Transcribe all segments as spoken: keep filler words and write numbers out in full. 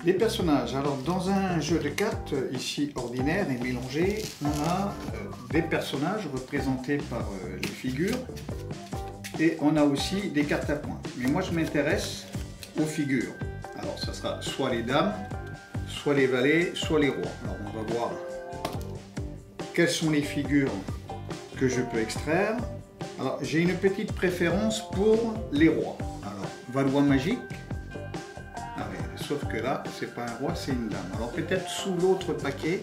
Les personnages. Alors dans un jeu de cartes, ici ordinaire et mélangé, on a euh, des personnages représentés par euh, les figures et on a aussi des cartes à points. Mais moi je m'intéresse aux figures. Alors ça sera soit les dames, soit les valets, soit les rois. Alors on va voir quelles sont les figures que je peux extraire. Alors j'ai une petite préférence pour les rois. Alors Valois magique. Ah oui, sauf que là, c'est pas un roi, c'est une dame. Alors peut-être sous l'autre paquet.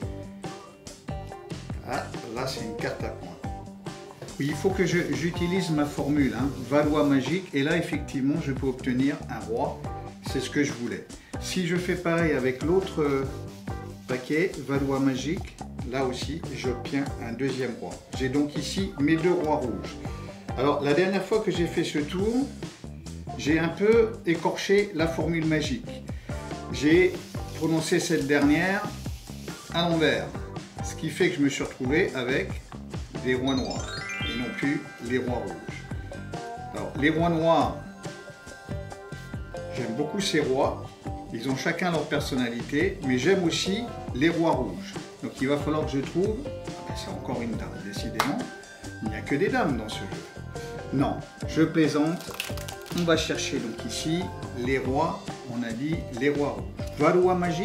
Ah, là c'est une carte à points. Oui, il faut que j'utilise ma formule, hein, Valois magique. Et là, effectivement, je peux obtenir un roi. C'est ce que je voulais. Si je fais pareil avec l'autre paquet, Valois magique, là aussi, j'obtiens un deuxième roi. J'ai donc ici mes deux rois rouges. Alors, la dernière fois que j'ai fait ce tour, j'ai un peu écorché la formule magique. J'ai prononcé cette dernière à l'envers, ce qui fait que je me suis retrouvé avec des rois noirs et non plus les rois rouges. Alors, les rois noirs, j'aime beaucoup ces rois. Ils ont chacun leur personnalité, mais j'aime aussi les rois rouges. Donc il va falloir que je trouve... Ah, c'est encore une dame, décidément. Il n'y a que des dames dans ce jeu. Non, je plaisante. On va chercher donc ici les rois. On a dit les rois rouges. Valois magique.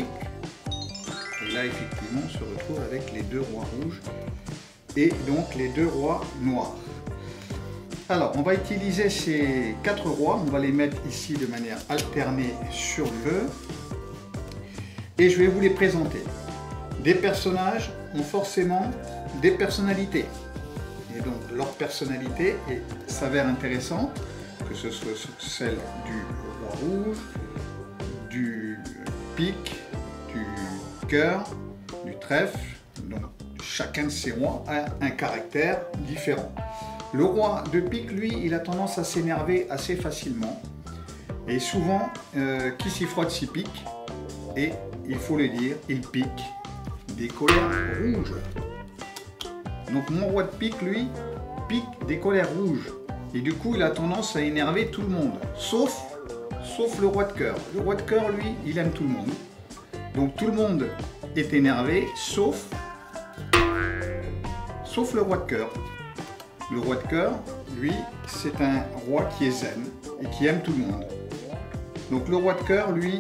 Et là, effectivement, on se retrouve avec les deux rois rouges. Et donc les deux rois noirs. Alors, on va utiliser ces quatre rois. On va les mettre ici de manière alternée sur le jeu. Et je vais vous les présenter. Des personnages ont forcément des personnalités. Et donc, leur personnalité s'avère intéressante, que ce soit celle du roi rouge, du pique, du cœur, du trèfle. Donc, chacun de ces rois a un caractère différent. Le roi de pique, lui, il a tendance à s'énerver assez facilement. Et souvent, euh, qui s'y frotte s'y pique. Et il faut le dire, il pique des colères rouges. Donc mon roi de pique, lui, pique des colères rouges. Et du coup, il a tendance à énerver tout le monde. Sauf, sauf le roi de cœur. Le roi de cœur, lui, il aime tout le monde. Donc tout le monde est énervé, sauf, sauf le roi de cœur. Le roi de cœur, lui, c'est un roi qui est zen et qui aime tout le monde. Donc le roi de cœur, lui,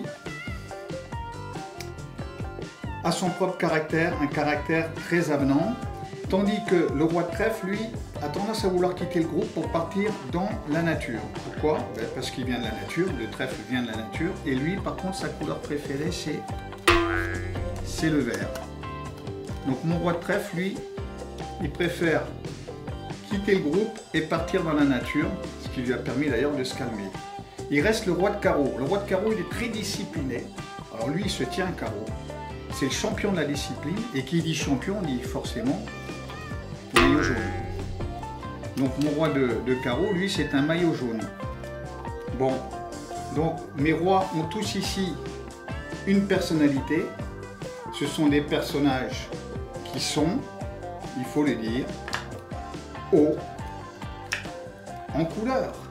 a son propre caractère, un caractère très avenant, tandis que le roi de trèfle, lui, a tendance à vouloir quitter le groupe pour partir dans la nature. Pourquoi? Ben parce qu'il vient de la nature, le trèfle vient de la nature, et lui, par contre, sa couleur préférée, c'est c'est le vert. Donc mon roi de trèfle, lui, il préfère quitter le groupe et partir dans la nature, ce qui lui a permis d'ailleurs de se calmer. Il reste le roi de carreau. Le roi de carreau, il est très discipliné. Alors lui, il se tient à carreau. C'est le champion de la discipline. Et qui dit champion, dit forcément maillot jaune. Donc mon roi de, de carreau, lui, c'est un maillot jaune. Bon, donc mes rois ont tous ici une personnalité. Ce sont des personnages qui sont, il faut le dire, haut en couleur.